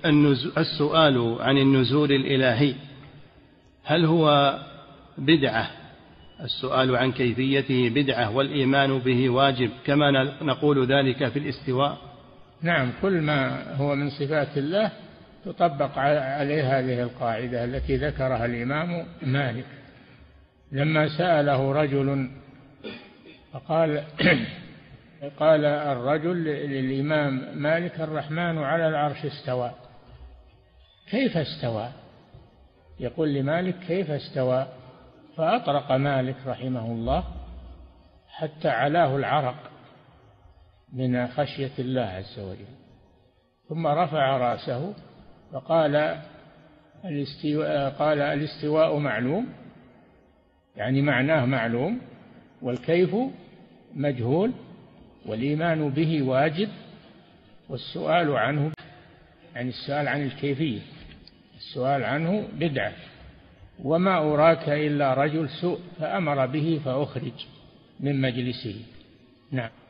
السؤال عن النزول الإلهي هل هو بدعة؟ السؤال عن كيفيته بدعة والإيمان به واجب كما نقول ذلك في الاستواء؟ نعم، كل ما هو من صفات الله تطبق عليه هذه القاعدة التي ذكرها الإمام مالك لما سأله رجل فقال قال الرجل للإمام مالك: الرحمن على العرش استوى، كيف استوى؟ يقول لمالك: كيف استوى؟ فأطرق مالك رحمه الله حتى علاه العرق من خشية الله عز وجل، ثم رفع رأسه فقال: الاستواء معلوم، يعني معناه معلوم، والكيف مجهول، والإيمان به واجب، والسؤال عنه، يعني السؤال عن الكيفية، السؤال عنه بدعة، وما أراك إلا رجل سوء، فأمر به فأخرج من مجلسه. نعم.